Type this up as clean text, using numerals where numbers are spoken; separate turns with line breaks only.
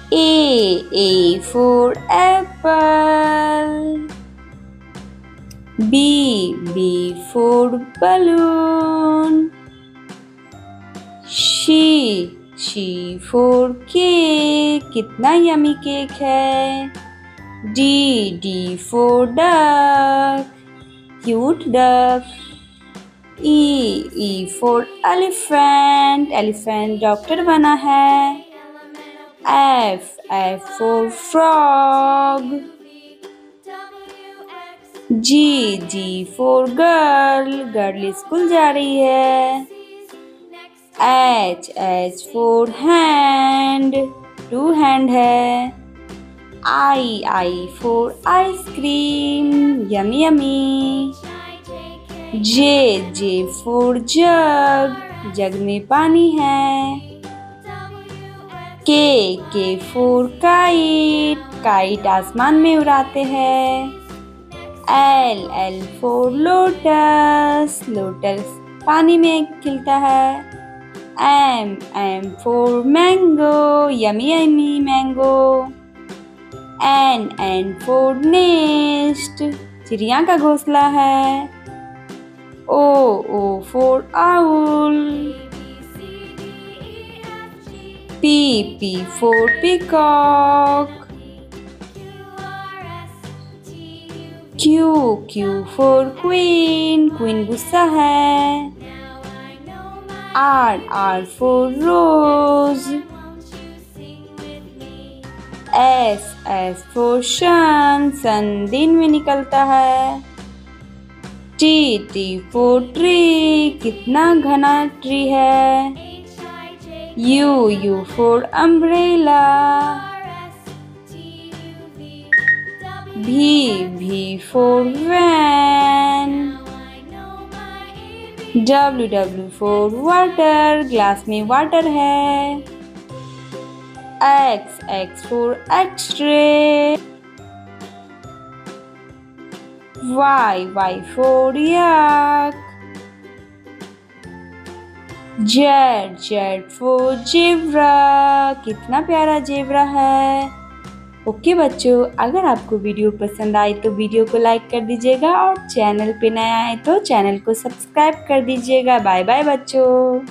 A for apple. B for balloon. C for cake. कितना yummy cake है। D for duck. Cute duck. E for elephant. Elephant doctor बना है। F for frog. G for girl. Girl school जा रही है। H for hand. 2 hand है। I for ice cream. Yummy yummy. J for jug. जग में पानी है। K for kite. Kite आसमान में उड़ाते हैं। L for lotus. लोटस पानी में खिलता है। M for mango. Yummy yummy mango. N for nest. चिड़िया का घोंसला है। O for owl. P for peacock. Q for queen. Queen गुस्सा है। R for rose. S for sun. सन दिन में निकलता है। T for tree. कितना घना ट्री है। U for umbrella. V for van. W for water. Glass में वाटर है। X for X-ray. Y for yak. Z for zebra. कितना प्यारा जेब्रा है। ओके बच्चों, अगर आपको वीडियो पसंद आई तो वीडियो को लाइक कर दीजिएगा और चैनल पे नया है तो चैनल को सब्सक्राइब कर दीजिएगा। बाय बाय बच्चों।